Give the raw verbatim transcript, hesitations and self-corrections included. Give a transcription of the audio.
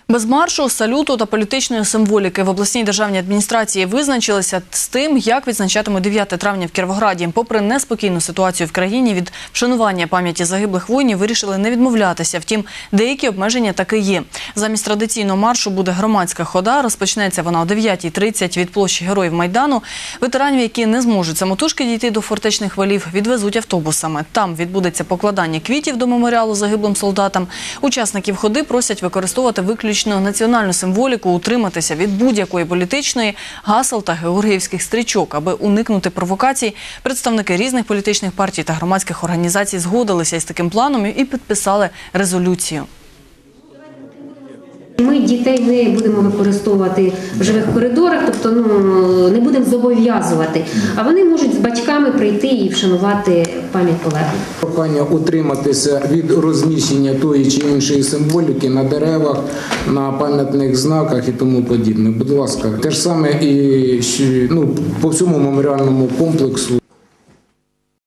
Без маршу, салюту та політичної символіки в обласній державній адміністрації визначилися з тим, як відзначатимуть дев'яте травня в Кіровограді. Попри неспокійну ситуацію в країні, від вшанування пам'яті загиблих воїнів вирішили не відмовлятися. Втім, деякі обмеження таки є. Замість традиційного маршу буде громадська хода. Розпочнеться вона о дев'ятій тридцять від площі Героїв Майдану. Ветеранів, які не зможуть самотужки дійти до фортечних валів, відвезуть автобусами. Там відбудеться покладання квітів до меморіалу загиблим солдатам. Учасників ходи просять використовувати виключно національну символіку, утриматися від будь-якої політичної, гасел та георгіївських стрічок. Аби уникнути провокацій, представники різних політичних партій та громадських організацій згодилися із таким планом і підписали резолюцію. Ми дітей не будемо використовувати в живих коридорах, тобто ну, не будемо зобов'язувати, а вони можуть з батьками прийти і вшанувати пам'ять полеглих. Прохання утриматися від розміщення тої чи іншої символіки на деревах, на пам'ятних знаках і тому подібне. Будь ласка, те ж саме і ну, по всьому меморіальному комплексу.